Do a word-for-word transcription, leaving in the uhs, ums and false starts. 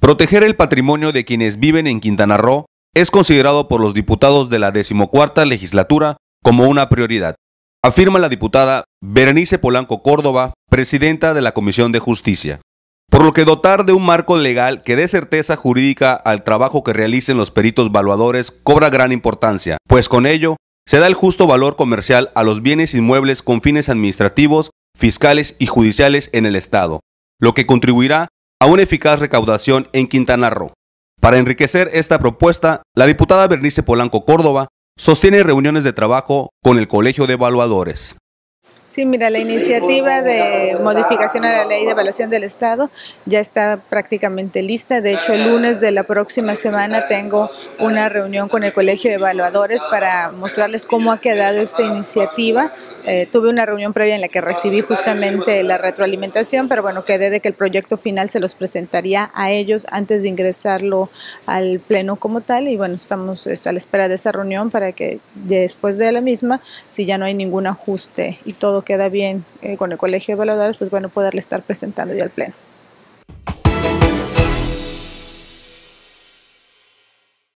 Proteger el patrimonio de quienes viven en Quintana Roo es considerado por los diputados de la decimocuarta legislatura como una prioridad, afirma la diputada Berenice Polanco Córdoba, presidenta de la Comisión de Justicia. Por lo que dotar de un marco legal que dé certeza jurídica al trabajo que realicen los peritos valuadores cobra gran importancia, pues con ello se da el justo valor comercial a los bienes inmuebles con fines administrativos, fiscales y judiciales en el Estado, lo que contribuirá a una eficaz recaudación en Quintana Roo. Para enriquecer esta propuesta, la diputada Berenice Polanco Córdoba sostiene reuniones de trabajo con el Colegio de Evaluadores. Sí, mira, la iniciativa de modificación a la Ley de Evaluación del Estado ya está prácticamente lista. De hecho, el lunes de la próxima semana tengo una reunión con el Colegio de Evaluadores para mostrarles cómo ha quedado esta iniciativa. Eh, tuve una reunión previa en la que recibí justamente la retroalimentación, pero bueno, quedé de que el proyecto final se los presentaría a ellos antes de ingresarlo al Pleno como tal. Y bueno, estamos a la espera de esa reunión para que después de la misma, si ya no hay ningún ajuste y todo queda bien eh, con el Colegio de Evaluadores, pues bueno, poderle estar presentando ya al Pleno.